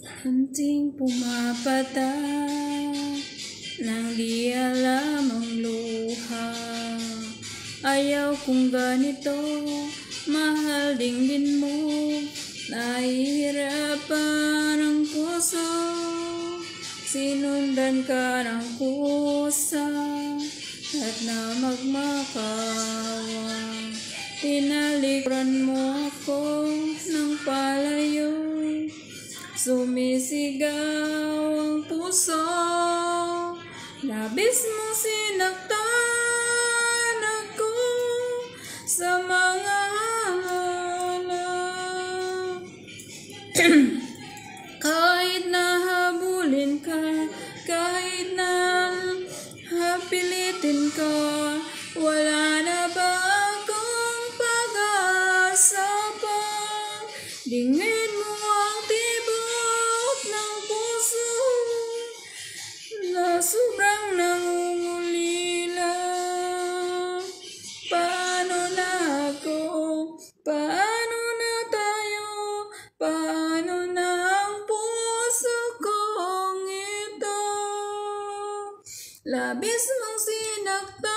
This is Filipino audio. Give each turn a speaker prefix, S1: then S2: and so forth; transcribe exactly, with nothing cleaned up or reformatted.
S1: Munting pumapatak nang di alam ang luha. Ayaw kong ganito, mahal dinggin mo. Nahihirapan ang puso, sinundan ka ng kusa at na magmakawa. Tinalikuran mo ako ng palayo, sumisigaw ang puso. Labis mo sinaktan ako sa mga hanap. Kahit nahabulin ka, kahit na hapilitin ka, wala na ba akong pag-asa pa? Dingin mo ang tibok ng puso na sobrang nangungulila. Paano na ako? Paano na tayo? Paano na ang puso kong ito? Labis mong sinaktan